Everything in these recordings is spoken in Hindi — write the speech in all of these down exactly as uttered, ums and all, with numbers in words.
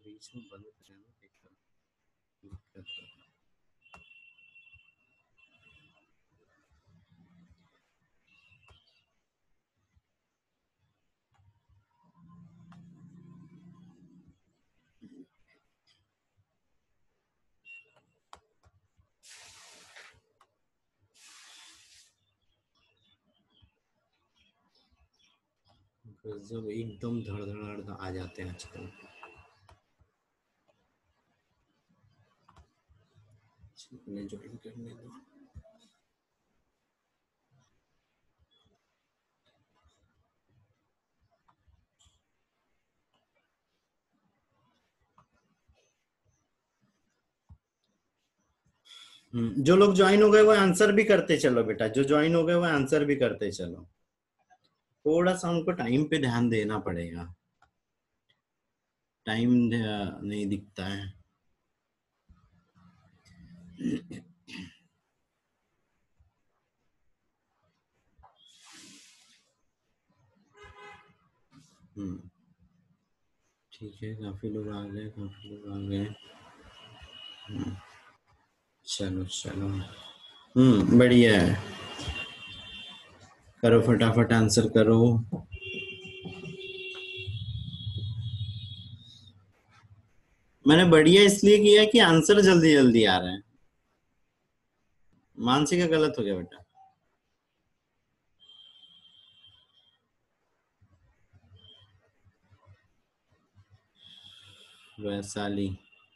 बीच में बंद करें ना दिक्कत है। जब एकदम धड़धड़ आ जाते हैं आजकल। ज्वाइन करने दो। जो लोग ज्वाइन हो गए वो आंसर भी करते चलो बेटा, जो ज्वाइन हो गए वो आंसर भी करते चलो। थोड़ा सा हमको टाइम पे ध्यान देना पड़ेगा, टाइम नहीं दिखता है। हम्म ठीक है, काफी लोग आ गए, काफी लोग आ गए। चलो चलो, हम्म बढ़िया है, करो फटाफट आंसर करो। मैंने बढ़िया इसलिए किया कि आंसर जल्दी जल्दी आ रहे हैं। मानसी का गलत हो गया बेटा। वैशाली,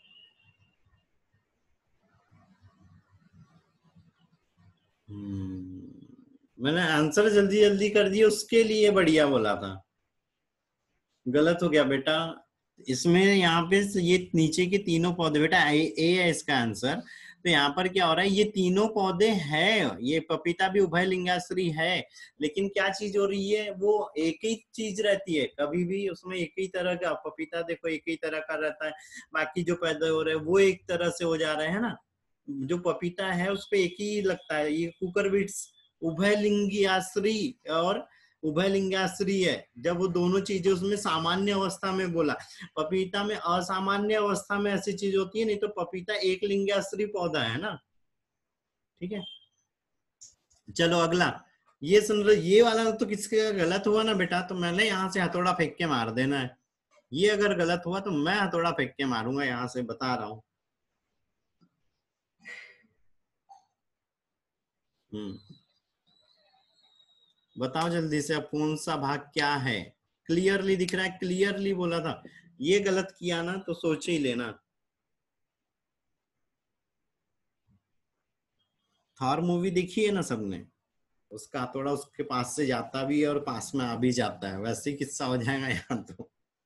हम्म मैंने आंसर जल्दी जल्दी कर दिया, उसके लिए बढ़िया बोला था। गलत हो गया बेटा। इसमें यहाँ पे ये नीचे के तीनों पौधे बेटा, ए, ए है इसका आंसर। तो यहाँ पर क्या हो रहा है, ये तीनों पौधे हैं, ये पपीता भी उभयलिंगाश्री है, लेकिन क्या चीज हो रही है, वो एक ही चीज रहती है कभी भी, उसमें एक ही तरह का पपीता देखो एक ही तरह का रहता है, बाकी जो पैदा हो रहे हैं वो एक तरह से हो जा रहे हैं ना। जो पपीता है उस पे एक ही लगता है, ये कुकुरबिट्स उभयलिंगाश्री और उभयलिंगाश्री है, जब वो दोनों चीजें उसमें सामान्य अवस्था में बोला। पपीता में असामान्य अवस्था में ऐसी चीज होती है, नहीं तो पपीता एक लिंगाश्री पौधा है ना। ठीक है, चलो अगला। ये सुन रहे, ये वाला तो किसके गलत हुआ ना बेटा, तो मैंने यहाँ से हथौड़ा फेंक के मार देना है। ये अगर गलत हुआ तो मैं हथौड़ा फेंक के मारूंगा, यहाँ से बता रहा हूँ। हम्म बताओ जल्दी से, अब कौन सा भाग क्या है। क्लियरली दिख रहा है, क्लियरली बोला था। ये गलत किया ना तो सोच ही लेना। थॉर मूवी देखी है ना सबने, उसका हथौड़ा उसके पास से जाता भी है और पास में आ भी जाता है, वैसे ही किस्सा हो जाएगा यहाँ तो।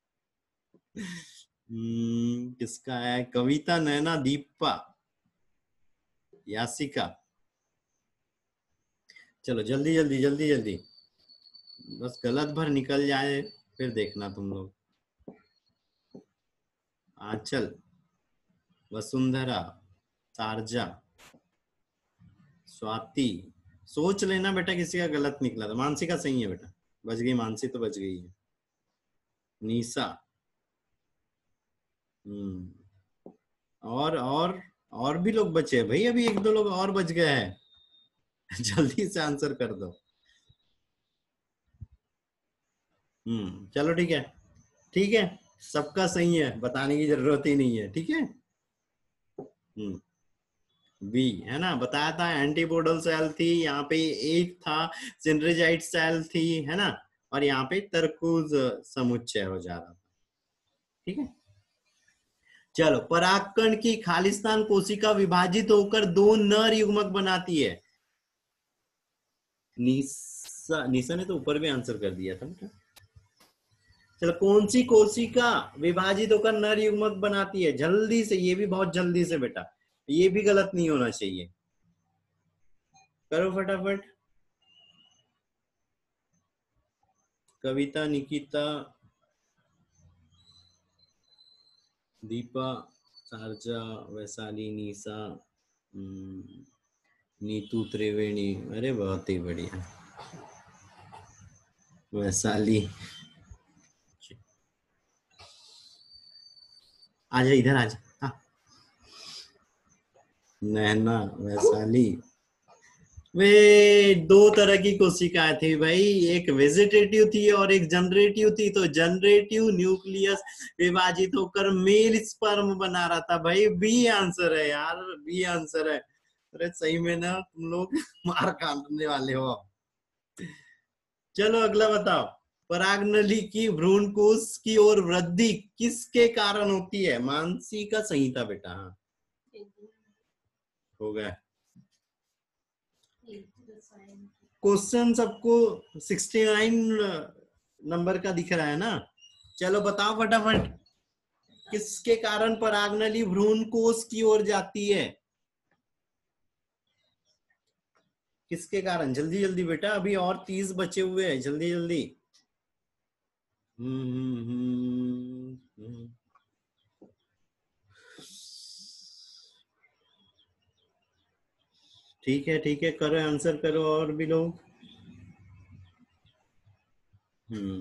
हम्म किसका है, कविता, नैना, दीपा, यासिका। चलो जल्दी जल्दी जल्दी जल्दी, बस गलत भर निकल जाए फिर देखना तुम लोग। आंचल, वसुंधरा, सारजा, स्वाति। सोच लेना बेटा, किसी का गलत निकला था। मानसी का सही है बेटा, बच गई मानसी तो बच गई है। निशा, हम्म और और और भी लोग बचे हैं भाई, अभी एक दो लोग और बच गए हैं। जल्दी से आंसर कर दो। हम्म चलो ठीक है, ठीक है, सबका सही है, बताने की जरूरत ही नहीं है, ठीक है। हम्म बी है ना, बताया था, एंटीपोडल सेल थी यहाँ पे, एक था सिनर्जाइट सेल थी, है ना, और यहाँ पे तरकुज समुच्चय हो जा रहा था। ठीक है, चलो, परागकण की खालिस्तान कोशिका विभाजित होकर दो नर युग्मक बनाती है। निशा, निशा ने तो ऊपर भी आंसर कर दिया था बेटा। चलो, कौन सी कोशिका विभाजित होकर नर युग्मक बनाती है, जल्दी से, ये भी बहुत जल्दी से बेटा, ये भी गलत नहीं होना चाहिए, करो फटाफट। कविता, निकिता, दीपा, सारजा, वैशाली, निशा, नीतू, त्रिवेणी, अरे बहुत ही बढ़िया, वैशाली। आजा इधर आजा। हाँ। नैना वैशाली। वे दो तरह की कोशिकाएं थी भाई, एक वेजिटेटिव थी और एक जनरेटिव थी। तो जनरेटिव न्यूक्लियस विभाजित होकर मेल स्पर्म बना रहा था भाई। बी आंसर है यार, बी आंसर है। अरे सही में ना तुम लोग मार खाने वाले हो अब। चलो अगला बताओ। परागनली की भ्रूणकोश की ओर वृद्धि किसके कारण होती है? मानसी का सही था बेटा। हाँ हो गया। क्वेश्चन सबको सिक्सटी नाइन नंबर का दिख रहा है ना? चलो बताओ फटाफट, किसके कारण परागनली भ्रूणकोश की ओर जाती है? किसके कारण? जल्दी जल्दी बेटा, अभी और तीस बचे हुए हैं, जल्दी जल्दी। हम्म हम्म हम्म ठीक है ठीक है, करो आंसर करो और भी लोग। हम्म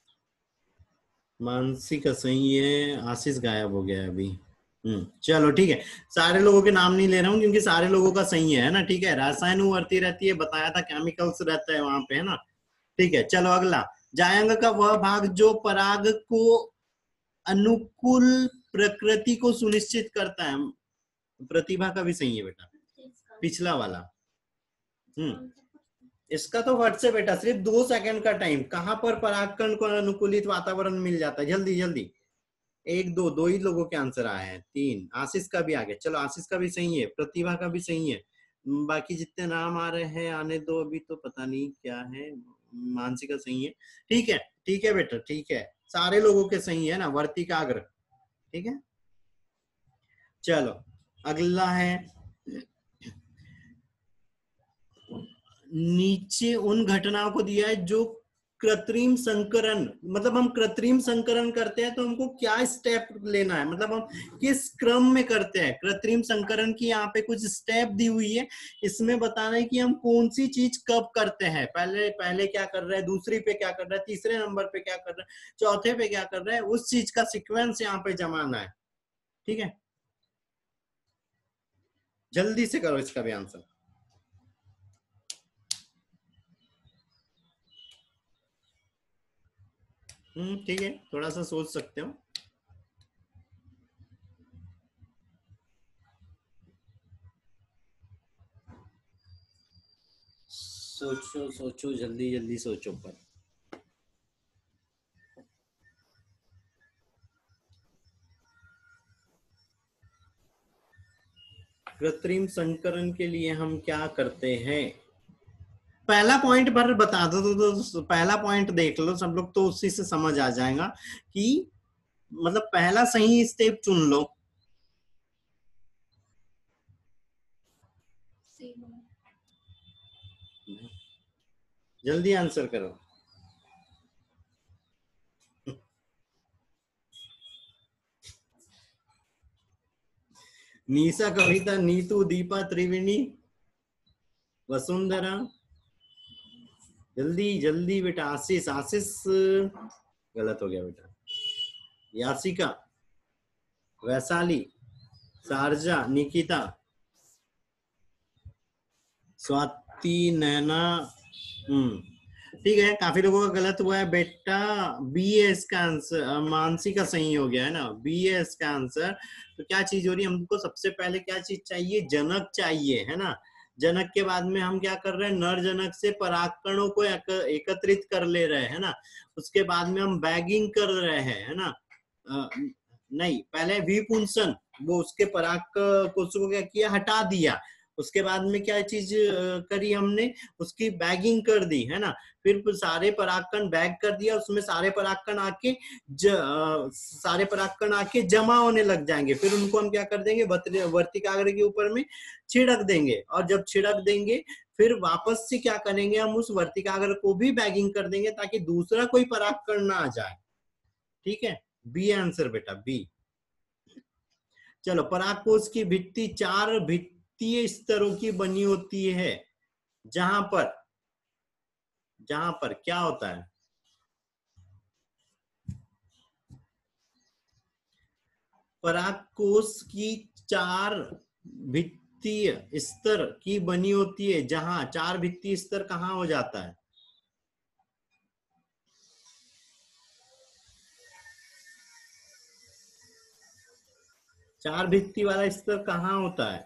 मानसी का सही है, आशीष गायब हो गया है अभी। हम्म चलो ठीक है। सारे लोगों के नाम नहीं ले रहा हूँ क्योंकि सारे लोगों का सही है ना? ठीक है, रसायन उभरती रहती है, बताया था, केमिकल्स रहता है वहां पे, है ना? ठीक है चलो अगला। जायंग का वह भाग जो पराग को अनुकूल प्रकृति को सुनिश्चित करता है। प्रतिभा का भी सही है बेटा, पिछला वाला। हम्म इसका तो फट से बेटा, सिर्फ दो सेकंड का टाइम, कहां पर परागकण को अनुकूलित वातावरण मिल जाता है? जल्दी जल्दी। एक दो दो ही लोगों के आंसर आए हैं। तीन, आशीष का भी आ गया। चलो आशीष का भी सही है, प्रतिभा का भी सही है। बाकी जितने नाम आ रहे हैं आने दो, अभी तो पता नहीं क्या है। मानसी का सही है। ठीक है ठीक है बेटा, ठीक है, सारे लोगों के सही है ना? वर्तिकाग्र। ठीक है चलो अगला है। नीचे उन घटनाओं को दिया है जो कृत्रिम संकरण, मतलब हम कृत्रिम संकरण करते हैं तो हमको क्या स्टेप लेना है, मतलब हम किस क्रम में करते हैं कृत्रिम संकरण की? यहाँ पे कुछ स्टेप दी हुई है, इसमें बताना है कि हम कौन सी चीज कब करते हैं। पहले पहले क्या कर रहे हैं, दूसरी पे क्या कर रहे हैं, तीसरे नंबर पे क्या कर रहे हैं, चौथे पे क्या कर रहे हैं, उस चीज का सिक्वेंस यहाँ पे जमाना है। ठीक है जल्दी से करो इसका भी आंसर। हम्म ठीक है, थोड़ा सा सोच सकते हो। सोचो सोचो, जल्दी जल्दी सोचो पर। कृत्रिम संकरण के लिए हम क्या करते हैं? पहला पॉइंट पर बता दो तो, तो, तो पहला पॉइंट देख लो सब लोग, तो उसी से समझ आ जाएगा कि मतलब पहला सही स्टेप चुन लो। जल्दी आंसर करो। निशा, कविता, नीतू, दीपा, त्रिवेणी, वसुंधरा। जल्दी जल्दी बेटा। आशीष, आशीष गलत हो गया बेटा। यासिका, वैशाली, शारजा, निकिता, स्वाति, नैना। हम्म ठीक है, काफी लोगों का गलत हुआ है बेटा। बी है इसका आंसर, मानसी का सही हो गया है ना? बी है इसका आंसर। तो क्या चीज हो रही है, हमको सबसे पहले क्या चीज चाहिए? जनक चाहिए, है ना? जनक के बाद में हम क्या कर रहे हैं, नर जनक से परागकणों को एक, एकत्रित कर ले रहे हैं ना? उसके बाद में हम बैगिंग कर रहे हैं, है ना? आ, नहीं, पहले विपुंसन, वो उसके पराग कोशिका को क्या किया, हटा दिया। उसके बाद में क्या चीज करी हमने, उसकी बैगिंग कर दी, है ना? फिर सारे परागकण बैग कर दिया, उसमें सारे परागकण आके ज, आ, सारे परागकण आके जमा होने लग जाएंगे। फिर उनको हम क्या कर देंगे, वर्तिकाग्र के ऊपर में छिड़क देंगे, और जब छिड़क देंगे फिर वापस से क्या करेंगे, हम उस वर्तिकाग्र को भी बैगिंग कर देंगे ताकि दूसरा कोई परागकण ना आ जाए। ठीक है, बी आंसर बेटा, बी। चलो, परागकोश की भित्ति चार भित्तीय स्तरों की बनी होती है, जहां पर जहां पर क्या होता है? परागकोश की चार भित्तीय स्तर की बनी होती है, जहां चार भित्तीय स्तर कहाँ हो जाता है? चार भित्ती वाला स्तर कहाँ होता है?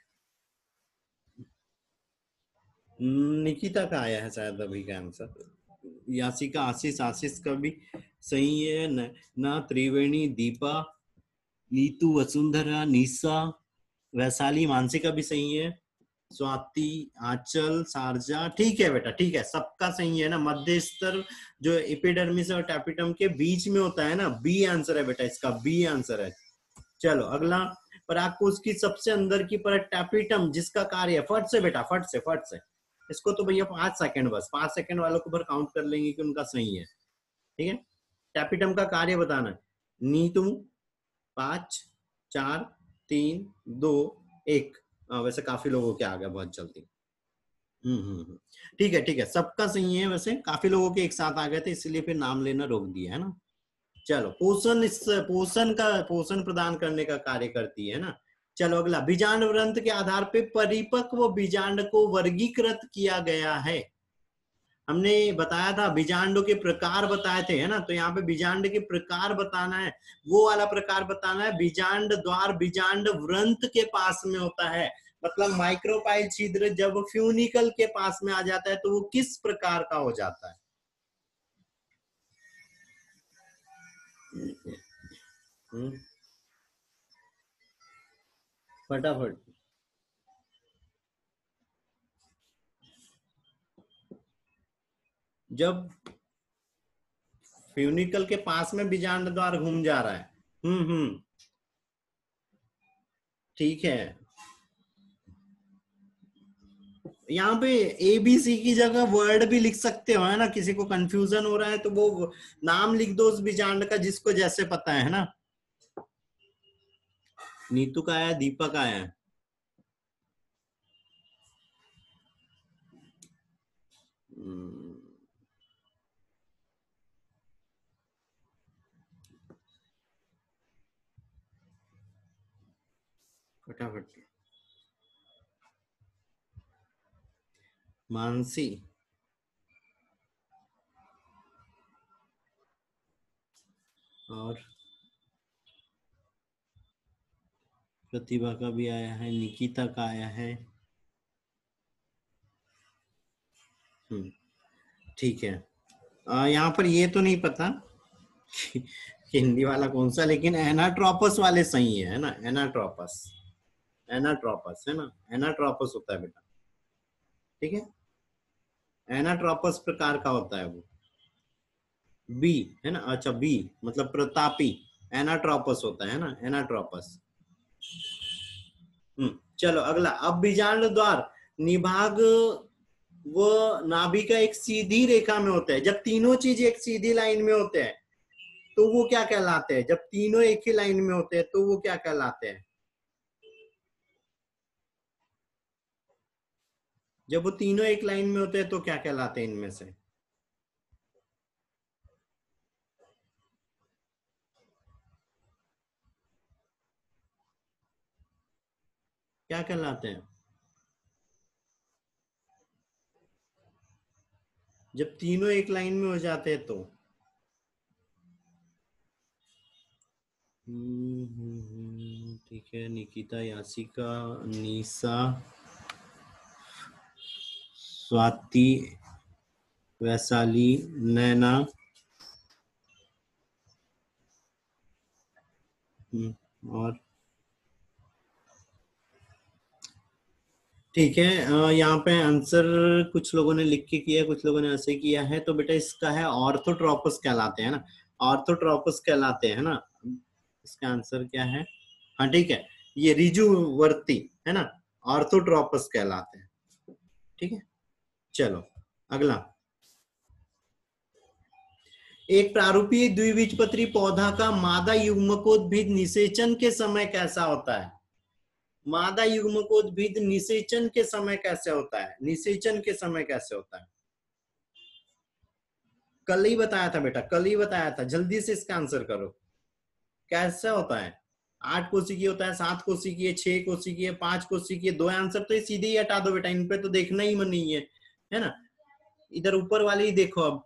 निकिता का आया है शायद अभी का आंसर। यासिका, आशीष, आशीष का भी सही है। न, ना त्रिवेणी, दीपा, नीतू, वसुंधरा, निशा, वैशाली, मानसी का भी सही है। स्वाति, आंचल, सारजा, ठीक है बेटा, ठीक है, सबका सही है ना। मध्य स्तर जो एपिडर्मिस और टैपिटम के बीच में होता है ना, बी आंसर है बेटा, इसका बी आंसर है। चलो अगला, परागकोश की सबसे अंदर की परत टैपिटम, जिसका कार्य, फट से बेटा, फट से फट से, इसको तो भैया पांच सेकंड, बस पांच सेकंड वालों को भर काउंट कर लेंगे कि उनका सही है। ठीक है, टैपिटम का कार्य बताना है। नीतू, पांच, चार, तीन, दो, एक। आ, वैसे काफी लोगों के आ गए बहुत जल्दी। हम्म हम्म ठीक है, ठीक है, सबका सही है। वैसे काफी लोगों के एक साथ आ गए थे, इसलिए फिर नाम लेना रोक दिया है ना। चलो, पोषण, इस पोषण का, पोषण प्रदान करने का कार्य करती है ना। चलो अगला, बीजांड वृंत के आधार पे परिपक्व बीजांड को वर्गीकृत किया गया है। हमने बताया था बीजांडों के प्रकार बताए थे, है ना। तो यहाँ पे बीजांड के प्रकार बताना है, वो वाला प्रकार बताना है। बीजांड द्वार बीजांड वृंत के पास में होता है, मतलब माइक्रोपाइल छिद्र जब फ्यूनिकल के पास में आ जाता है तो वो किस प्रकार का हो जाता है? हम्म, फटाफट। जब फ्यूनिकल के पास में बीजांड द्वार घूम जा रहा है। हम्म हम्म ठीक है, यहाँ पे ए बी सी की जगह वर्ड भी लिख सकते हो, है ना। किसी को कंफ्यूजन हो रहा है तो वो नाम लिख दो उस बीजांड का, जिसको जैसे पता है ना। नीतू का आया, दीपक आया। हम्म, फटाफट। मानसी, और प्रतिभा का भी आया है, निकिता का आया है। हम्म ठीक है, आ, यहाँ पर ये तो नहीं पता कि हिंदी वाला कौन सा, लेकिन एनाट्रोपस वाले सही है, है ना। एनाट्रोपस, एनाट्रोपस है ना, एनाट्रोपस होता है बेटा। ठीक है, एनाट्रोपस प्रकार का होता है वो। बी, है ना। अच्छा, बी मतलब प्रतापी, एनाट्रोपस होता है ना, एनाट्रोपस। हम्म चलो अगला, अब बीजांड द्वार निभाग वो नाभिका एक सीधी रेखा में होते हैं। जब तीनों चीज एक सीधी लाइन में होते हैं तो वो क्या कहलाते हैं? जब तीनों एक ही लाइन में होते हैं तो वो क्या कहलाते हैं? जब वो तीनों एक लाइन में होते हैं तो क्या कहलाते हैं इनमें से? क्या कहलाते हैं जब तीनों एक लाइन में हो जाते हैं तो? हम्म हम्म, हम्म, ठीक है, निकिता, यासिका, निशा, स्वाति, वैशाली, नैना, हम्म, और ठीक है। अ, यहाँ पे आंसर कुछ लोगों ने लिख के किया है, कुछ लोगों ने ऐसे किया है। तो बेटा इसका है ऑर्थोट्रोपस कहलाते हैं ना, ऑर्थोट्रोपस कहलाते हैं ना। इसका आंसर क्या है? हाँ ठीक है, ये रिजुवर्ती है ना, ऑर्थोट्रोपस कहलाते हैं। ठीक है, चलो अगला, एक प्रारूपीय द्विबीजपत्री पौधा का मादा युग्मकोद्भिद निषेचन के समय कैसा होता है? मादा युग्मकोद्भिद निषेचन के समय कैसे होता है? निषेचन के समय कैसे होता है? कल ही बताया था बेटा, कल ही बताया था, जल्दी से इसका आंसर करो। कैसा होता है? आठ कोशिकीय होता है, सात कोशिकीय, छह कोशिकीय, पांच कोशिकीय, दो आंसर तो ये सीधे ही हटा दो बेटा, इन पे तो देखना ही मन नहीं है, है ना। इधर ऊपर वाले ही देखो अब।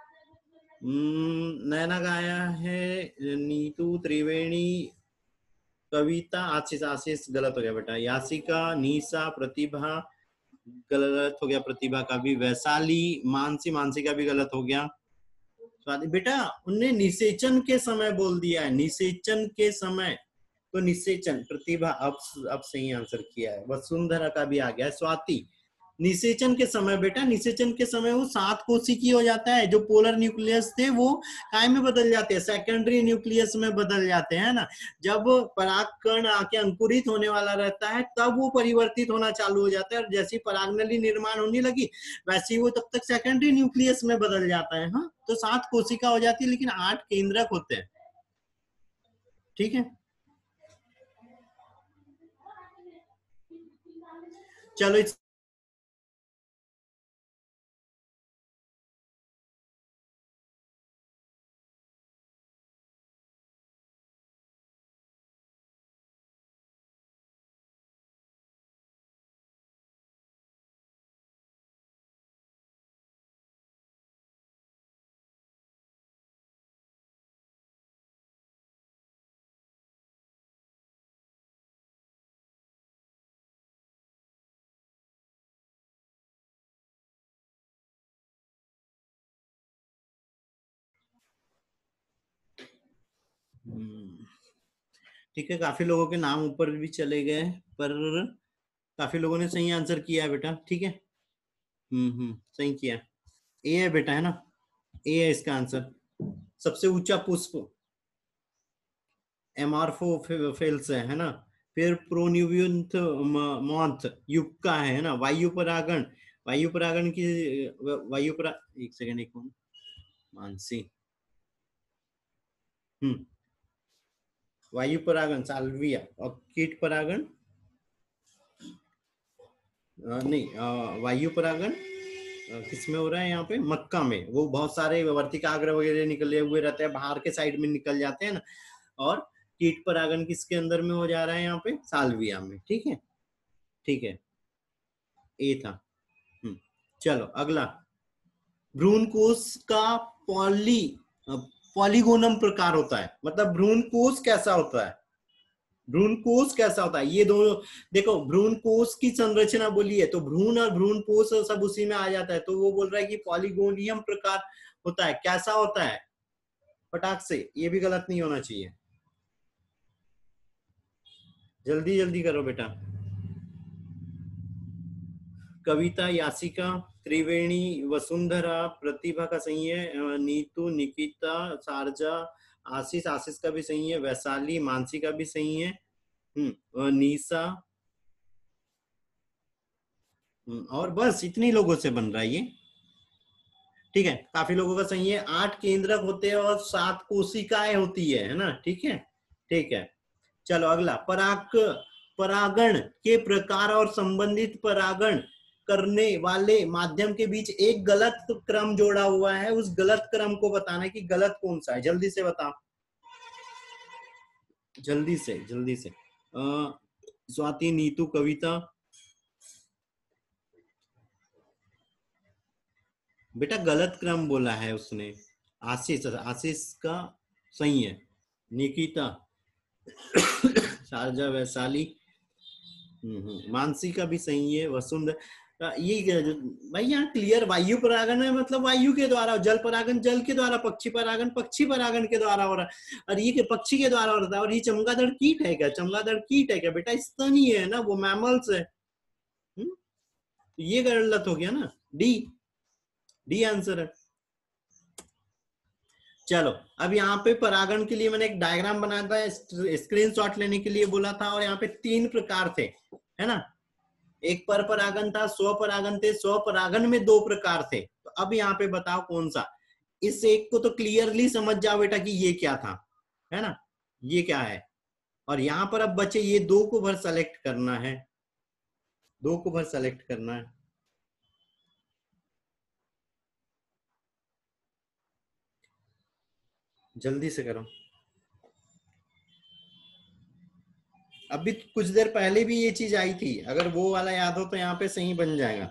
नैना का आया है नीतू, त्रिवेणी, कविता, आशीष, आशीष गलत हो गया बेटा, यासिका, निशा, प्रतिभा गलत हो गया, प्रतिभा का भी, वैशाली, मानसी, मानसी का भी गलत हो गया। स्वाति बेटा उनने निषेचन के समय बोल दिया है, निषेचन के समय, तो निषेचन, प्रतिभा अब अब सही आंसर किया है, वसुंधरा का भी आ गया है। स्वाति निषेचन के समय बेटा, निषेचन के समय वो सात कोशिकीय हो जाता है, जो पोलर न्यूक्लियस थे वो काय में बदल जाते हैं, सेकेंडरी न्यूक्लियस में बदल जाते हैं ना। जब परागकण आके अंकुरित होने वाला रहता है तब वो परिवर्तित होना चालू हो जाता है, और जैसी परागनली निर्माण होने लगी वैसे ही वो तब तक सेकेंडरी न्यूक्लियस में बदल जाता है। हाँ, तो सात कोशिका हो जाती है लेकिन आठ केंद्रक होते हैं, ठीक है। चलो इस ठीक है, काफी लोगों के नाम ऊपर भी चले गए, पर काफी लोगों ने सही आंसर किया है बेटा, ठीक है। हम्म हम्म सही किया। ए है बेटा, है ना, ए है इसका आंसर। सबसे ऊंचा पुष्प एमार्फोफिल्स है है ना। फिर प्रोन्यूबियंथ मॉन्थ युक्का है है ना। वायु परागण, वायु परागण की, वायु परा एक सेकंड, एक मिनट, मानसी, हम्म वायु परागण साल्विया, और कीट परागण अ, नहीं, अ, वायु परागण अ, किसमें हो रहा है यहाँ पे, मक्का में, वो बहुत सारे वर्तिकाग्र वगैरह निकले हुए रहते हैं, बाहर के साइड में निकल जाते हैं ना। और कीट परागण किसके अंदर में हो जा रहा है, यहाँ पे साल्विया में, ठीक है। ठीक है, ए था। हम्म चलो अगला, भ्रूण कोश का पॉली पॉलीगोनम प्रकार होता है, मतलब भ्रूण कोश कैसा होता है, भ्रूण कोश कैसा होता है, ये दोनों देखो, भ्रूण कोश की संरचना बोली है तो भ्रूण और भ्रूण कोश सब उसी में आ जाता है, तो वो बोल रहा है कि पॉलीगोनियम प्रकार होता है, कैसा होता है, फटाक से, ये भी गलत नहीं होना चाहिए, जल्दी जल्दी करो बेटा। कविता, यासिका, त्रिवेणी, वसुंधरा, प्रतिभा का सही है, नीतू, निकिता, सारजा, आशीष, आशीष का भी सही है, वैशाली, मानसी का भी सही है, हम्म निशा, और बस इतनी लोगों से बन रहा है ये, ठीक है। काफी लोगों का सही है, आठ केंद्रक होते हैं और सात कोशिकाएं होती है है ना, ठीक है। ठीक है, चलो अगला, पराग परागण के प्रकार और संबंधित परागण करने वाले माध्यम के बीच एक गलत क्रम जोड़ा हुआ है, उस गलत क्रम को बताना है कि गलत कौन सा है, जल्दी से बताओ, जल्दी से जल्दी से। अः स्वाति, नीतू, कविता, बेटा गलत क्रम बोला है उसने, आशीष, आशीष का सही है, निकिता, शारजा, वैशाली, हम्म मानसी का भी सही है, वसुंधरा, ये भाई यहाँ क्लियर वायु परागन है, मतलब वायु के द्वारा, जल परागन जल के द्वारा, पक्षी परागन पक्षी परागन के द्वारा हो रहा है, और ये पक्षी के द्वारा हो रहा है, और ये चमगादड़ कीट है क्या, चमगादड़ कीट है क्या बेटा, स्तन ही है ना, वो मैमल्स है। हुँ? ये गलत हो गया ना, डी, डी आंसर है। चलो अब यहाँ पे परागण के लिए मैंने एक डायग्राम बनाया था, स्क्रीनशॉट लेने के लिए बोला था, और यहाँ पे तीन प्रकार थे, है ना। एक पर परागन था, स्व परागन थे, स्व परागन में दो प्रकार थे, तो अब यहाँ पे बताओ कौन सा। इस एक को तो क्लियरली समझ जाओ बेटा कि ये क्या था, है ना, ये क्या है, और यहाँ पर अब बचे ये दो को भर सेलेक्ट करना है, दो को भर सेलेक्ट करना है, जल्दी से करो। अभी कुछ देर पहले भी ये चीज आई थी, अगर वो वाला याद हो तो यहाँ पे सही बन जाएगा।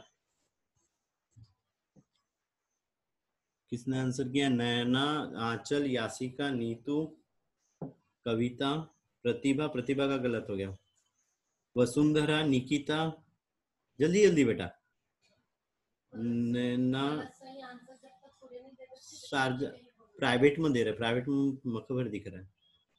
किसने आंसर किया? नैना, आंचल, यासिका, नीतू, कविता, प्रतिभा। प्रतिभा का गलत हो गया। वसुंधरा, निकिता, जल्दी जल्दी बेटा। नैना, शारजा, प्राइवेट में दे रहे, प्राइवेट में मकबर दिख रहा है।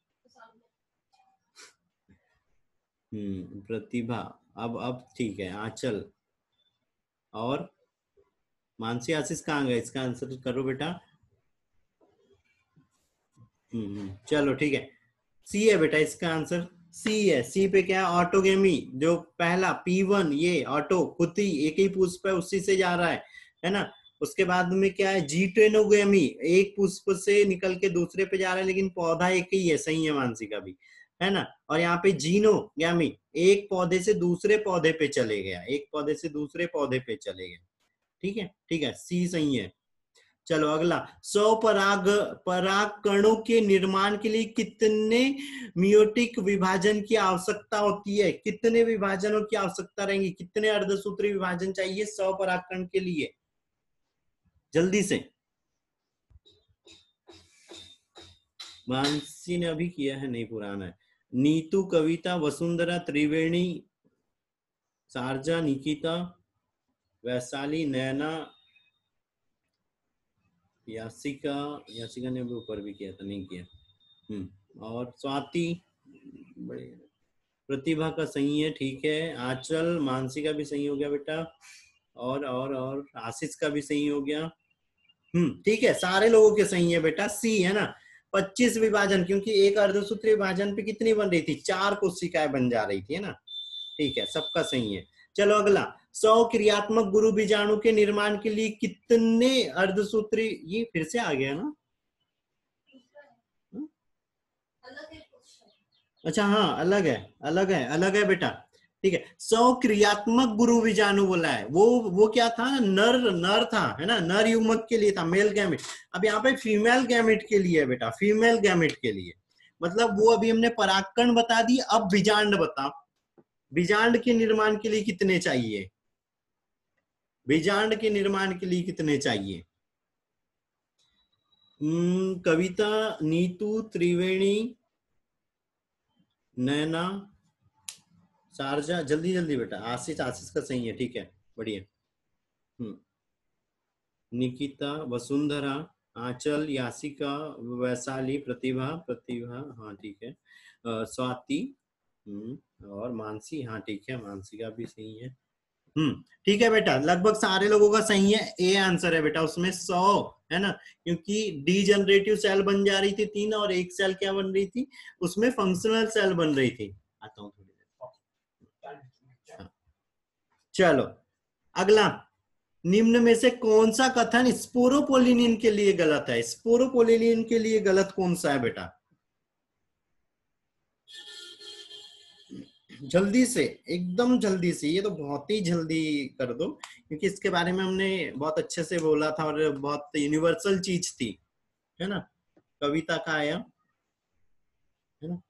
हम्म प्रतिभा। अब अब ठीक है। आंचल और मानसी, आशीष कहाँ गए? इसका आंसर करो बेटा। हम्म चलो ठीक है। सी है बेटा इसका आंसर। सी है। सी पे क्या है? ऑटोगेमी। जो पहला पी वन, ये ऑटो खुद ही एक ही पुष्प है, उसी से जा रहा है है ना। उसके बाद में क्या है? जीटेनोगेमी, एक पुष्प से निकल के दूसरे पे जा रहा है, लेकिन पौधा एक ही है। सही है मानसी का भी, है ना। और यहाँ पे जीनोगेमी, एक पौधे से दूसरे पौधे पे चले गया, एक पौधे से दूसरे पौधे पे चले गए। ठीक है ठीक है, सी सही है। चलो अगला। सौ पराग पराग कणों के निर्माण के लिए कितने मियोटिक विभाजन की आवश्यकता होती है? कितने विभाजनों की आवश्यकता रहेंगी? कितने अर्धसूत्री विभाजन चाहिए सौ परागकण के लिए? जल्दी से। मानसी ने अभी किया है, नहीं पुराना है। नीतू, कविता, वसुंधरा, त्रिवेणी, शारजा, निकिता, वैशाली, नैना, यासिका। यासिका ने भी ऊपर भी किया था, नहीं किया। हम्म और स्वाति, बड़े। प्रतिभा का सही है, ठीक है। आंचल, मानसी का भी सही हो गया बेटा। और और और आशीष का भी सही हो गया। हम्म ठीक है, सारे लोगों के सही है बेटा। सी है ना। पच्चीस विभाजन, क्योंकि एक अर्धसूत्री विभाजन पे कितनी बन रही थी? चार कोशिकाएं बन जा रही थी, है ना। ठीक है, सबका सही है। चलो अगला। सौ क्रियात्मक गुरु बीजाणु के निर्माण के लिए कितने अर्धसूत्री? ये फिर से आ गया ना। अच्छा हाँ, अलग है, अलग है, अलग है बेटा। ठीक है, सौ क्रियात्मक गुरु बीजाणु बोला है। वो वो क्या था? नर नर था, है ना। नर युग्मक के लिए था, मेल गैमेट। अब यहाँ पे फीमेल गैमेट के लिए है बेटा, फीमेल गैमेट के लिए। मतलब वो अभी हमने परागकण बता दी, अब बीजांड बता। बीजांड के निर्माण के लिए कितने चाहिए? बीजांड के निर्माण के लिए कितने चाहिए? हम्म कविता, नीतू, त्रिवेणी, नैना, शारजा, जल्दी जल्दी बेटा। आशीष, आशीष का सही है, ठीक है, बढ़िया। हम्म निकिता, वसुंधरा, आंचल, यासिका, वैशाली, प्रतिभा। प्रतिभा हाँ ठीक है। अ, स्वाति, हम्म और मानसी, हाँ ठीक है, मानसी का भी सही है। हम्म ठीक है बेटा, लगभग सारे लोगों का सही है। ए आंसर है बेटा उसमें सौ, है ना। क्योंकि डी जनरेटिव सेल बन जा रही थी तीन, और एक सेल क्या बन रही थी? उसमें फंक्शनल सेल बन रही थी। आता हूँ थोड़ी देर। हाँ। चलो अगला। निम्न में से कौन सा कथन स्पोरोपोलिनिन के लिए गलत है? स्पोरोपोलिनिन के लिए गलत कौन सा है बेटा? जल्दी से, एकदम जल्दी से। ये तो बहुत ही जल्दी कर दो, क्योंकि इसके बारे में हमने बहुत अच्छे से बोला था और बहुत यूनिवर्सल चीज थी, है ना। कविता का आया, है ना।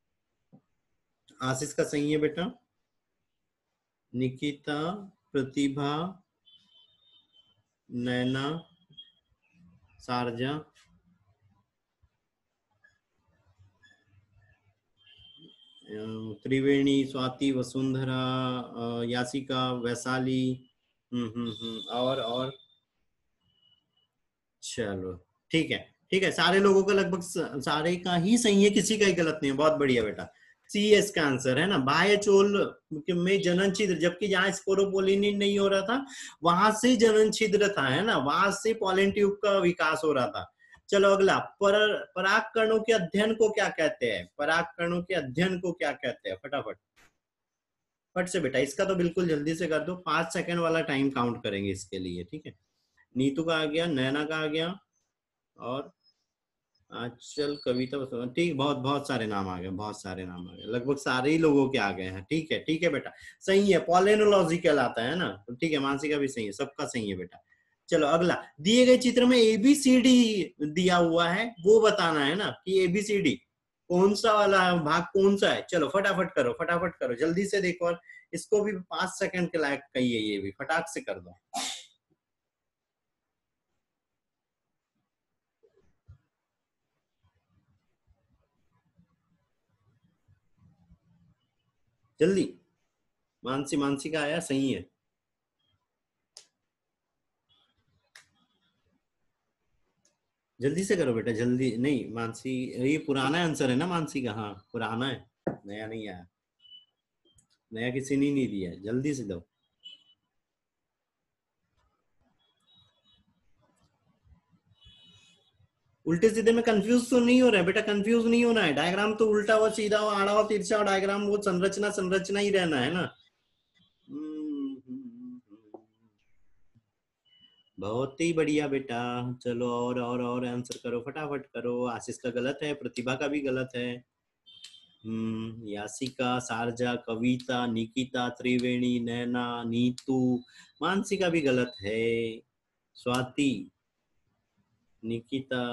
आशीष का सही है बेटा। निकिता, प्रतिभा, नैना, शारजा, त्रिवेणी, स्वाति, वसुंधरा, यासिका, वैशाली। हम्म हम्म हम्म और और चलो ठीक है ठीक है, सारे लोगों का लगभग सारे का ही सही है, किसी का ही गलत नहीं है। बहुत बढ़िया बेटा। सी एस का आंसर है ना। बाह्य चोल में जनन छिद्र, जबकि जहां स्पोरोपोलिनिन नहीं हो रहा था वहां से जनन छिद्र था, है ना। वहां से पॉलन ट्यूब का विकास हो रहा था। चलो अगला। पर पराग कणों के अध्ययन को क्या कहते हैं? पराग कणों के अध्ययन को क्या कहते हैं? फटाफट फट से बेटा, इसका तो बिल्कुल जल्दी से कर दो। पांच सेकंड वाला टाइम काउंट करेंगे इसके लिए, ठीक है। नीतू का आ गया, नैना का आ गया, और आंचल, कविता, ठीक। बहुत बहुत सारे नाम आ गए, बहुत सारे नाम आ गए, लगभग सारे ही लोगों के आ गए हैं। ठीक है ठीक है बेटा, सही है। पॉलिनोलॉजी कहलाता है ना। तो ठीक है, मानसी का भी सही है, सबका सही है बेटा। चलो अगला। दिए गए चित्र में एबीसीडी दिया हुआ है, वो बताना है ना कि एबीसीडी कौन सा वाला है भाग, कौन सा है? चलो फटाफट करो, फटाफट करो, जल्दी से देखो। और इसको भी पांच सेकंड के लायक कहिए, ये भी फटाक से कर दो। जल्दी। मानसी, मानसी का आया, सही है। जल्दी से करो बेटा, जल्दी। नहीं मानसी, ये पुराना आंसर है ना मानसी का? हाँ पुराना है, नया नहीं आया। नया किसी ने नहीं दिया, जल्दी से दो। उल्टे सीधे में कंफ्यूज तो नहीं हो रहा है बेटा, कंफ्यूज नहीं होना है। डायग्राम तो उल्टा हुआ, सीधा हुआ, आड़ा हुआ, तिरछा हुआ, डायग्राम वो संरचना संरचना ही रहना है ना। बहुत ही बढ़िया बेटा। चलो और और और आंसर करो, फटाफट करो। आशीष का गलत है, प्रतिभा का भी गलत है। हम्म, यासिका, सारजा, कविता, निकिता, त्रिवेणी, नैना, नीतू, मानसी का भी गलत है। स्वाति, निकिता।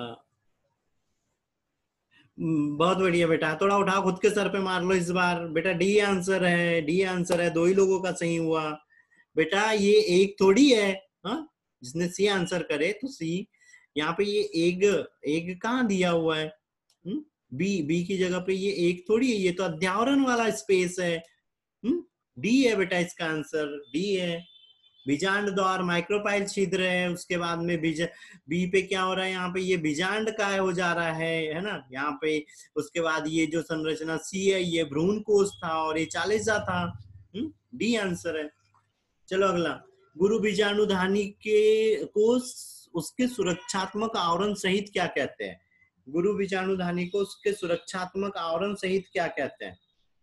हम्म, बहुत बढ़िया बेटा, थोड़ा उठा खुद के सर पे मार लो इस बार। बेटा डी आंसर है, डी आंसर है, दो ही लोगों का सही हुआ बेटा। ये एक थोड़ी है, हाँ? जिसने सी आंसर करे तो सी। यहाँ पे ये एग, एग कहाँ दिया हुआ है? हम्म, बी, बी की जगह पे ये एक थोड़ी है, ये तो अध्यावरण वाला स्पेस है। हम्म, डी है बेटा, इसका आंसर डी है। बीजांड द्वार, माइक्रोपाइल छिद्र है। उसके बाद में बीज, बी पे क्या हो रहा है यहाँ पे? ये बीजांड काय हो जा रहा है है ना यहाँ पे। उसके बाद ये जो संरचना सी है, ये भ्रूण कोष था और ये चालीसा था। हम्म, डी आंसर है। चलो अगला। गुरु बीजाणु धानी के को उसके सुरक्षात्मक आवरण सहित क्या कहते हैं? गुरु बीजाणु धानी को उसके सुरक्षात्मक आवरण सहित क्या कहते हैं?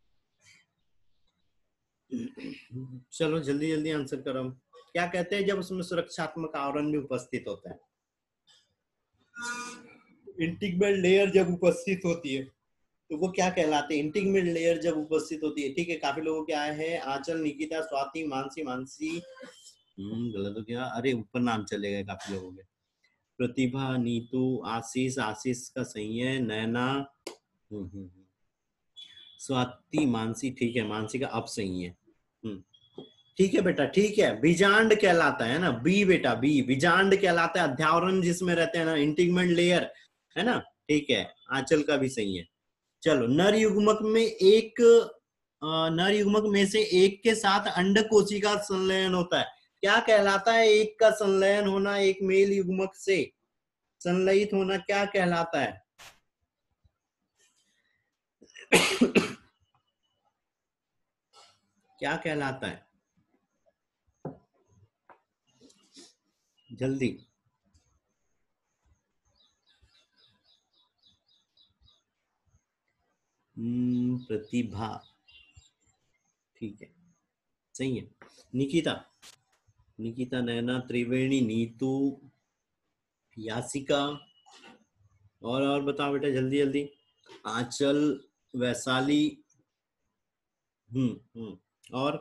चलो जल्दी जल्दी आंसर करो। क्या कहते हैं जब उसमें सुरक्षात्मक आवरण भी उपस्थित होता है? इंटीग्रल लेयर जब उपस्थित होती है तो वो क्या कहलाते हैं? इंटीग्रल लेयर जब उपस्थित होती है। ठीक है, काफी लोगों के आए हैं। आंचल, निकिता, स्वाति, मानसी, मानसी। हम्म, गलत हो गया। अरे ऊपर नाम चले गए काफी लोगों के। प्रतिभा, नीतू, आशीष, आशीष का सही है। नैना, हम्म हम्म हम्म। स्वाति, मानसी, ठीक है, मानसी का अब सही है। हम्म, ठीक है बेटा, ठीक है। बीजांड कहलाता है ना, बी बेटा, बी बीजांड कहलाता है। अध्यावरण जिसमें रहते हैं ना, इंटीग्मेंट लेयर, है ना? ठीक है, आंचल का भी सही है। चलो, नर युग्मक में एक, नर युग्मक में से एक के साथ अंड कोशिका संलयन होता है, क्या कहलाता है? एक का संलयन होना एक मेल युग्मक से, संलयित होना, क्या कहलाता है? क्या कहलाता है? जल्दी। हम्म, प्रतिभा, ठीक है, सही है। निकिता, निकिता, नैना, त्रिवेणी, नीतू, यासिका, और और बताओ बेटा, जल्दी जल्दी। आंचल, वैशाली, हम्म हम्म, और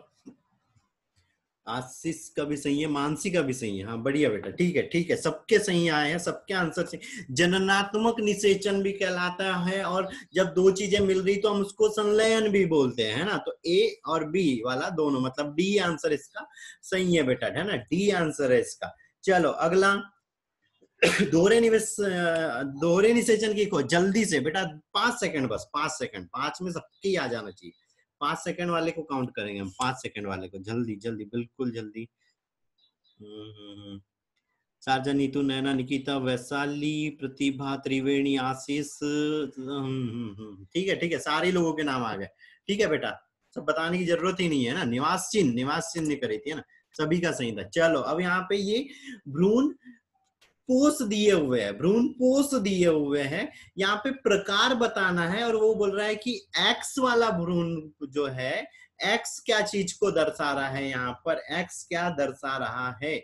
आशीष का भी सही है, मानसी का भी सही है। हाँ बढ़िया बेटा, ठीक है, ठीक है, सबके सही आए हैं, सबके आंसर सही। जननात्मक निषेचन भी कहलाता है, और जब दो चीजें मिल रही तो हम उसको संलयन भी बोलते हैं, है ना? तो ए और बी वाला दोनों, मतलब डी आंसर इसका सही है बेटा, है ना? डी आंसर है इसका। चलो अगला। दोहरे निवेश, दोहरे निषेचन की खोज, जल्दी से बेटा, पांच सेकंड, बस पांच सेकंड, पांच में सबके ही आ जाना चाहिए। पांच सेकंड वाले को काउंट करेंगे हम, पांच सेकंड वाले को, जल्दी जल्दी, बिल्कुल जल्दी। हम्म हम्म हम्म। सारजा, नीतू, नैना, निकिता, वैशाली, प्रतिभा, त्रिवेणी, आशीष, हम्म हम्म हम्म, ठीक है, ठीक है, सारे लोगों के नाम आ गए। ठीक है बेटा, सब बताने की जरूरत ही नहीं है ना। निवास चिन्ह, निवास चिन्ह ने करी थी, है ना? सभी का सही था। चलो अब यहाँ पे ये भ्रूण पोष दिए हुए हैं, भ्रूण पोष दिए हुए हैं। यहाँ पे प्रकार बताना है, और वो बोल रहा है कि एक्स वाला भ्रूण जो है, एक्स क्या चीज को दर्शा रहा है? यहाँ पर एक्स क्या दर्शा रहा है?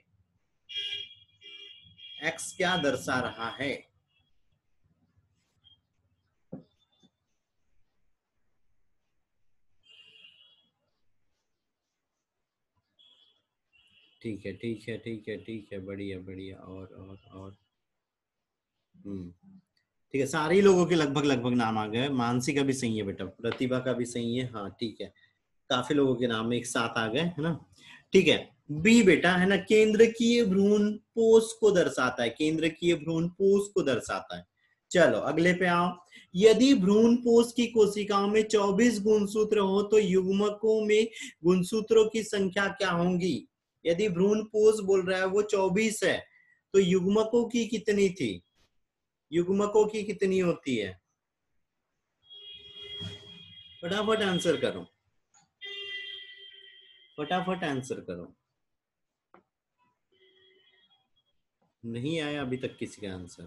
एक्स क्या दर्शा रहा है? ठीक है, ठीक है, ठीक है, ठीक है, बढ़िया बढ़िया, और और और हम्म, ठीक है, सारे लोगों के लगभग लगभग नाम आ गए। मानसी का भी सही है बेटा, प्रतिभा का भी सही है, हाँ ठीक है, काफी लोगों के नाम एक साथ आ गए, है ना। ठीक है, बी बेटा है ना, केंद्रकीय भ्रूण पोष को दर्शाता है, केंद्रकीय भ्रूण पोष को दर्शाता है। चलो अगले पे आओ। यदि भ्रूण पोष की कोशिकाओं में चौबीस गुणसूत्र हो तो युग्मकों में गुणसूत्रों की संख्या क्या होंगी? यदि भ्रूण पोष बोल रहा है वो चौबीस है, तो युग्मकों की कितनी थी? युग्मकों की कितनी होती है? फटाफट आंसर करो, फटाफट आंसर करो। नहीं आया अभी तक किसी का आंसर।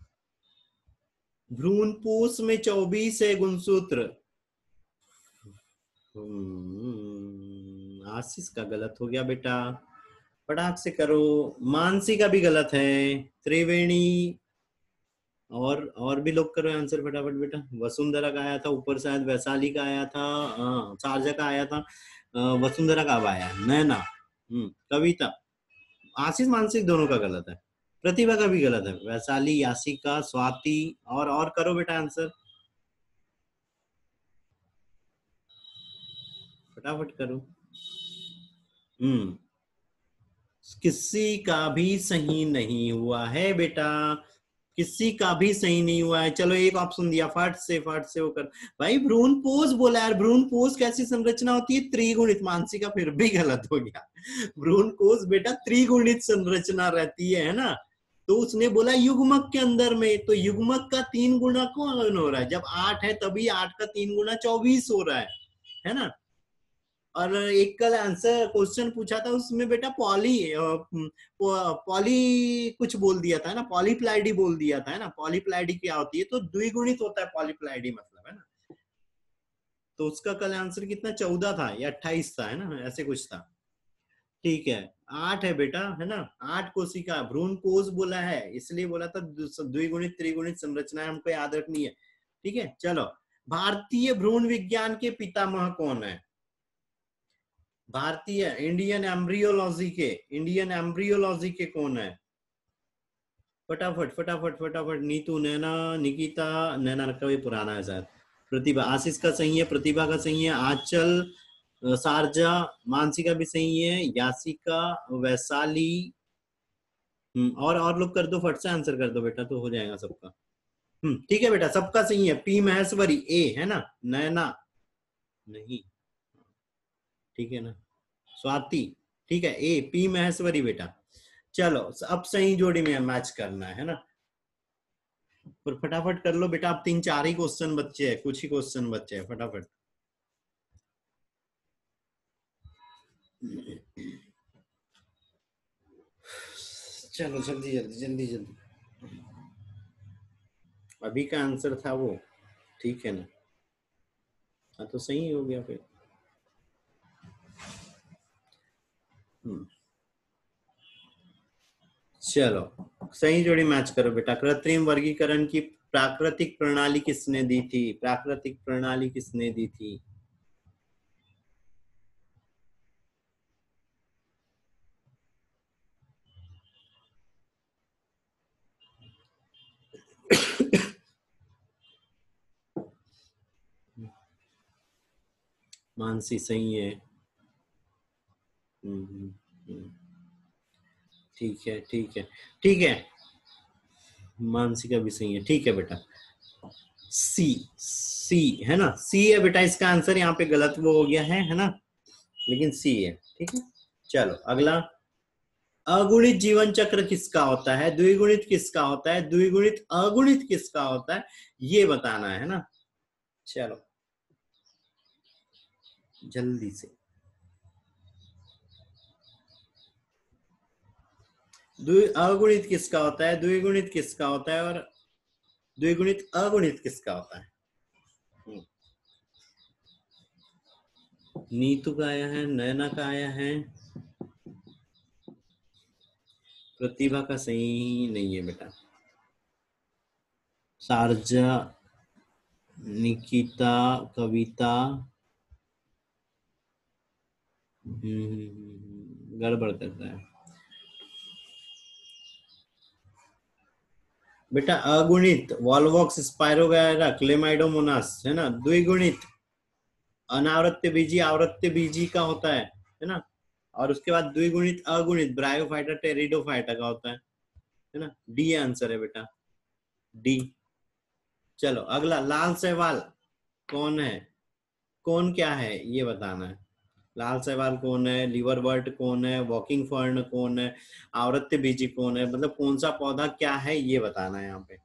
भ्रूणपोष में चौबीस है गुणसूत्र। हम्म, आशीष का गलत हो गया बेटा, फटाक से करो। मानसी का भी गलत है, त्रिवेणी और और भी लोग करो आंसर फटाफट बेटा। वसुंधरा का आया था ऊपर, शायद वैशाली का आया था, हाँ शारजा का आया था, वसुंधरा का अब आया नैना, हम्म कविता। आशीष मानसिक दोनों का गलत है, प्रतिभा का भी गलत है, वैशाली, यासिका, स्वाति, और और करो बेटा आंसर, फटाफट करो। हम्म किसी का भी सही नहीं हुआ है बेटा, किसी का भी सही नहीं हुआ है। चलो एक ऑप्शन दिया, फट से फट से होकर भाई भ्रूण पोष बोला यार, भ्रूण पोष कैसी संरचना होती है? त्रिगुणित। मानसी का फिर भी गलत हो गया, भ्रूण कोष बेटा त्रिगुणित संरचना रहती है, है ना। तो उसने बोला युग्मक के अंदर में, तो युग्मक का तीन गुना कौन हो रहा है? जब आठ है तभी आठ का तीन गुना चौबीस हो रहा है है ना। और एक कल आंसर क्वेश्चन पूछा था उसमें बेटा पॉली पॉली कुछ बोल दिया था ना, पॉलीप्लाइडी बोल दिया था, है ना। पॉलीप्लाइडी क्या होती है? तो द्विगुणित होता है पॉलीप्लाइडी, मतलब, है ना। तो उसका कल आंसर कितना, चौदह था या अट्ठाईस था, है ना, ऐसे कुछ था। ठीक है, आठ है बेटा, है ना। आठ कोशिका, भ्रूण कोष बोला है इसलिए बोला था, द्विगुणित त्रिगुणित संरचना हमको याद रखनी है। ठीक है, चलो। भारतीय भ्रूण विज्ञान के पितामह कौन है? भारतीय इंडियन एम्ब्रियोलॉजी के, इंडियन एम्ब्रियोलॉजी के कौन है? फटाफट फटाफट फटाफट। नीतू, नैना, निकिता, नैना का भी पुराना है शायद। प्रतिभा, आशीष का सही है, प्रतिभा का सही है, आंचल, सारजा, मानसी का भी सही है, यासिका, वैशाली, और और लोग कर दो, फट से आंसर कर दो बेटा, तो हो जाएगा सबका। हम्म ठीक है बेटा, सबका सही है। पी महेश्वरी ए, है ना। नैना नहीं, ठीक है ना। स्वाति, ठीक है, ए पी महेश्वरी बेटा। चलो अब सही जोड़ी में मैच करना है ना। पर फटाफट कर लो बेटा, अब तीन चार ही क्वेश्चन बच्चे हैं, कुछ ही क्वेश्चन बच्चे हैं, फटाफट। चलो जल्दी जल्दी जल्दी जल्दी। अभी का आंसर था वो, ठीक है ना। हाँ तो सही हो गया फिर। हम्म, चलो सही जोड़ी मैच करो बेटा। कृत्रिम वर्गीकरण की प्राकृतिक प्रणाली किसने दी थी? प्राकृतिक प्रणाली किसने दी थी? मानसी सही है। हम्म, हम्म, हम्म, ठीक है ठीक है ठीक है, मानसी का भी सही है, ठीक है बेटा। सी, सी है ना, सी है बेटा इसका आंसर, यहाँ पे गलत वो हो गया है है ना, लेकिन सी है, ठीक है। चलो अगला। अगुणित जीवन चक्र किसका होता है? द्विगुणित किसका होता है? द्विगुणित अगुणित किसका होता है? ये बताना है ना। चलो जल्दी से। अगुणित किसका होता है, द्विगुणित किसका होता है, और द्विगुणित अगुणित किसका होता है? हम्म, नीतू का आया है, नैना का आया है, प्रतिभा का सही नहीं है बेटा, शारजा, निकिता, कविता, गड़बड़ कर रहा है। बेटा अगुणित वॉलवॉक्स स्पायरोगायरा क्लेमाइडोमोनास है ना, द्विगुणित अनावृत्य बीजी आवृत्य बीजी का होता है है ना, और उसके बाद द्विगुणित अगुणित ब्रायोफाइटा टेरिडोफाइटा का होता है है ना। डी आंसर है बेटा, डी। चलो अगला, लाल शैवाल कौन है, कौन क्या है ये बताना है। लाल शैवाल कौन है, लीवर बर्ट कौन है, वॉकिंग फर्न कौन है, आवृत्य बीजी कौन है, मतलब कौन सा पौधा क्या है ये बताना है यहाँ पे।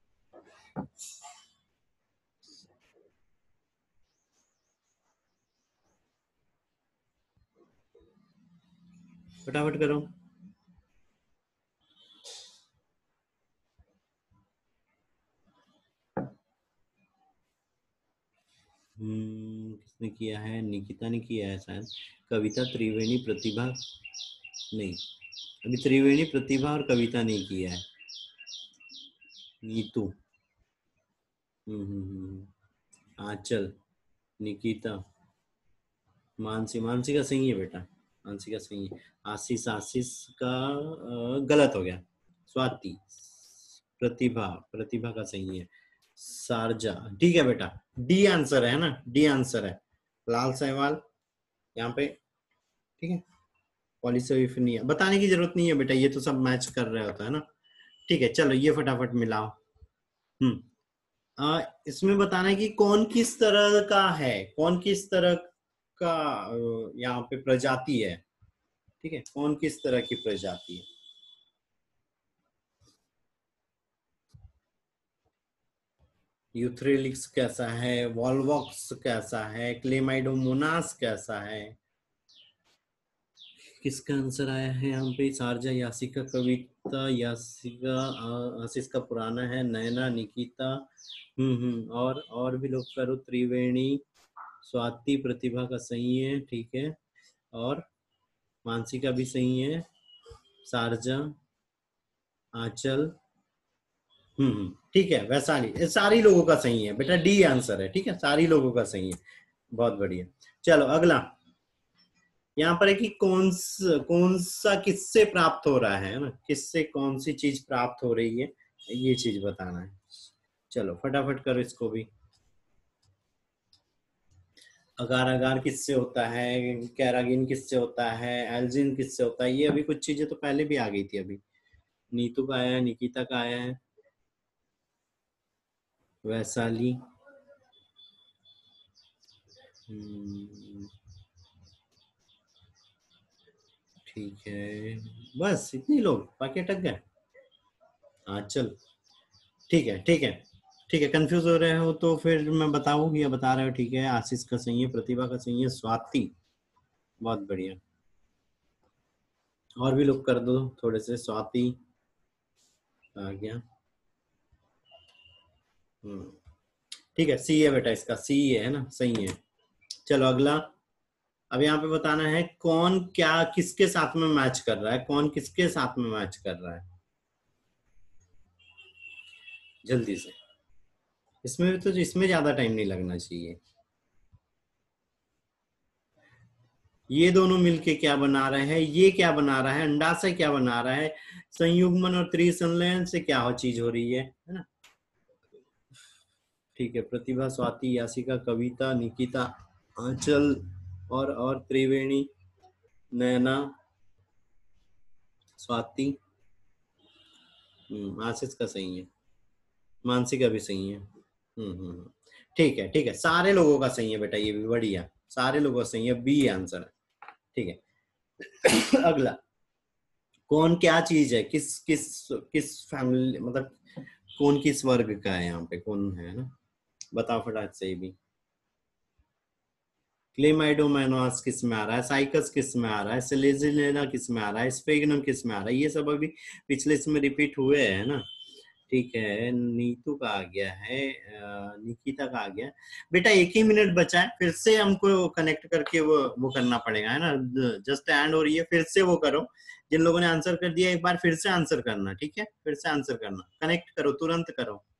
फटाफट करो। हम्म किसने किया है, निकिता ने किया है शायद। कविता, त्रिवेणी, प्रतिभा, नहीं अभी त्रिवेणी, प्रतिभा और कविता नहीं किया है। नीतू, हम्म हम्म आंचल, निकिता, मानसी, मानसी का सही है बेटा, मानसी का सही है। आशीष, आशीष का अ, गलत हो गया। स्वाति, प्रतिभा, प्रतिभा का सही है। सारजा, ठीक है बेटा, डी आंसर है ना, डी आंसर है। लाल सहवाल यहाँ पे, ठीक है। पॉलीसोइफिनिया बताने की जरूरत नहीं है बेटा, ये तो सब मैच कर रहे होता है ना। ठीक है चलो ये फटाफट मिलाओ। हम्म आ, इसमें बताना है कि कौन किस तरह का है, कौन किस तरह का अ, यहाँ पे प्रजाति है, ठीक है, कौन किस तरह की प्रजाति है। यूथ्रेलिक्स कैसा है, वॉलवॉक्स कैसा है, क्लेमाइडोमोनास कैसा है। किसका आंसर आया है यहाँ पे, सारजा, यासिका, कविता, यासिका, आ, आशीष का पुराना है, नैना, निकिता, हम्म हम्म और और भी लोग करो, त्रिवेणी, स्वाति, प्रतिभा का सही है, ठीक है, और मानसी का भी सही है, सारजा, आंचल, हम्म हम्म, ठीक है, वैशाली, ये सारी लोगों का सही है बेटा, डी आंसर है, ठीक है, सारी लोगों का सही है, बहुत बढ़िया। चलो अगला, यहाँ पर है कि कौन सा कौन सा किससे प्राप्त हो रहा है ना, किससे कौन सी चीज प्राप्त हो रही है, ये चीज बताना है। चलो फटाफट करो इसको भी। अगार अगार किससे होता है, कैरागिन किससे होता है, एल्जिन किससे होता है, ये अभी कुछ चीजें तो पहले भी आ गई थी अभी। नीतू का आया है, निकिता का आया है, वैशाली, हम्म, ठीक है, बस इतने लोग बाकी अटक गए। हाँ चल, ठीक है ठीक है ठीक है, कंफ्यूज हो रहे हो तो फिर मैं बताऊँ या बता रहे हो, ठीक है, आशीष का सही है, प्रतिभा का सही है, स्वाति, बहुत बढ़िया, और भी लोग कर दो थोड़े से, स्वाति आ गया, हम्म ठीक है, सी है बेटा, इसका सी है ना, सही है। चलो अगला, अब यहाँ पे बताना है कौन क्या किसके साथ में मैच कर रहा है, कौन किसके साथ में मैच कर रहा है, जल्दी से, इसमें भी तो इसमें ज्यादा टाइम नहीं लगना चाहिए। ये दोनों मिलके क्या बना रहे हैं, ये क्या बना रहा है, अंडाशय क्या बना रहा है, संयुग्मन और त्रिसंलयन से क्या हो चीज हो रही है है ना। ठीक है, प्रतिभा, स्वाति, यासिका, कविता, निकिता, आंचल, और और त्रिवेणी, नैना, स्वाति, हम्म आशीष का सही है, मानसी का भी सही है, हम्म हम्म हम्म। ठीक है ठीक है, सारे लोगों का सही है बेटा, ये भी बढ़िया, सारे लोगों का सही है, बी आंसर है, ठीक है। अगला, कौन क्या चीज है, किस किस किस फैमिली, मतलब कौन किस वर्ग का है, यहाँ पे कौन है ना, बताओ फटाफट से भी। क्लेमाइडोमोनास किस में आ रहा है, साइकस किस में आ रहा है, सिलेजिलेना किस में आ रहा है, स्पेगनम किस में आ रहा है, ये सब अभी पिछले इसमें रिपीट हुए हैं ना। ठीक है, नीतू का आ गया है, निकिता का आ गया। बेटा एक ही मिनट बचा है, फिर से हमको कनेक्ट करके वो वो करना पड़ेगा है ना, जस्ट एंड हो रही है, फिर से वो करो, जिन लोगों ने आंसर कर दिया एक बार फिर से आंसर करना, ठीक है, फिर से आंसर करना, कनेक्ट करो, तुरंत करो।